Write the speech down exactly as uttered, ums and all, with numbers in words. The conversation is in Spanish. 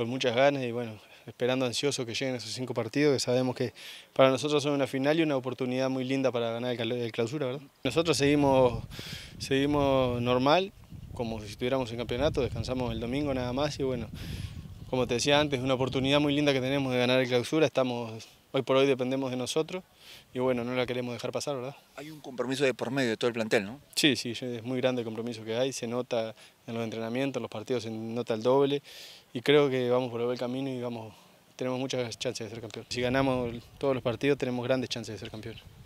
con muchas ganas y bueno, esperando ansioso que lleguen esos cinco partidos, que sabemos que para nosotros son una final y una oportunidad muy linda para ganar el clausura, ¿verdad? Nosotros seguimos, seguimos normal, como si estuviéramos en campeonato, descansamos el domingo nada más y bueno, como te decía antes, una oportunidad muy linda que tenemos de ganar el clausura, estamos, hoy por hoy dependemos de nosotros y bueno, no la queremos dejar pasar, ¿verdad? Hay un compromiso de por medio de todo el plantel, ¿no? Sí, sí, es muy grande el compromiso que hay, se nota en los entrenamientos, en los partidos se nota el doble y creo que vamos por el buen camino y vamos, tenemos muchas chances de ser campeón. Si ganamos todos los partidos tenemos grandes chances de ser campeón.